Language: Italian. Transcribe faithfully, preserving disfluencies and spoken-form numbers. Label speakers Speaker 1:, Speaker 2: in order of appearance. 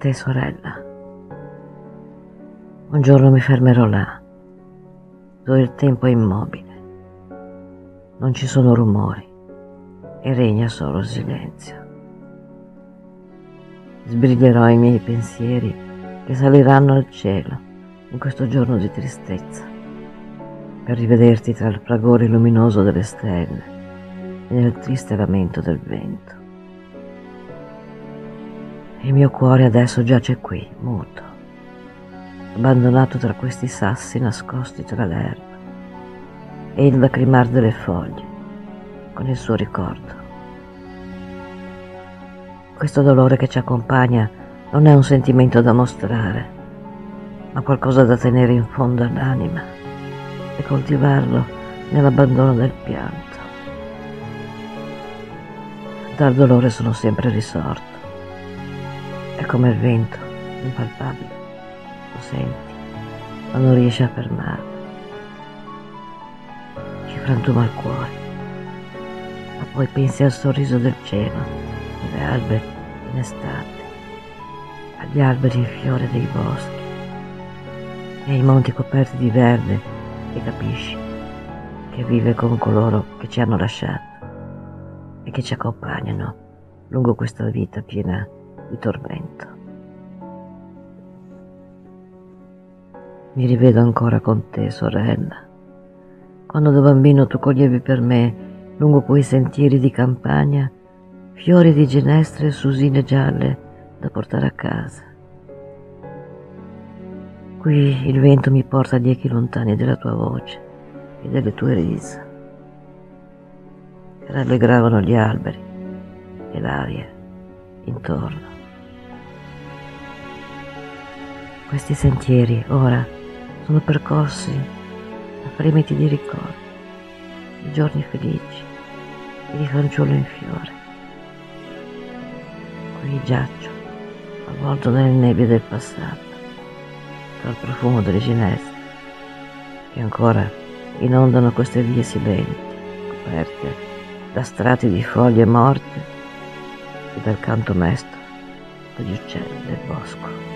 Speaker 1: te, sorella. Un giorno mi fermerò là, dove il tempo è immobile. Non ci sono rumori e regna solo il silenzio. Sbriderò i miei pensieri che saliranno al cielo in questo giorno di tristezza, per rivederti tra il fragore luminoso delle stelle e nel triste lamento del vento. Il mio cuore adesso giace qui, muto, abbandonato tra questi sassi nascosti tra l'erba e il lacrimar delle foglie con il suo ricordo. Questo dolore che ci accompagna non è un sentimento da mostrare, ma qualcosa da tenere in fondo all'anima e coltivarlo nell'abbandono del pianto. Dal dolore sono sempre risorto. È come il vento, impalpabile, lo senti, ma non riesci a fermarlo. Ci frantuma il cuore, ma poi pensi al sorriso del cielo, alle alberi in estate, agli alberi in fiore dei boschi e ai monti coperti di verde e capisci che vive con coloro che ci hanno lasciato e che ci accompagnano lungo questa vita piena di tormento. Mi rivedo ancora con te, sorella, quando da bambino tu coglievi per me, lungo quei sentieri di campagna, fiori di ginestre e susine gialle da portare a casa. Qui il vento mi porta agli echi lontani della tua voce e delle tue risa, che rallegravano gli alberi e l'aria intorno. Questi sentieri ora sono percorsi da fremiti di ricordi, di giorni felici e di fanciullo in fiore. Qui giaccio, avvolto nelle nebbie del passato, tra il profumo delle ginestre che ancora inondano queste vie silenti, coperte da strati di foglie morte e dal canto mesto degli uccelli del bosco.